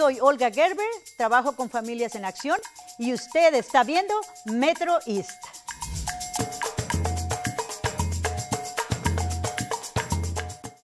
soy Olga Gerber, trabajo con Familias en Acción y usted está viendo Metro East.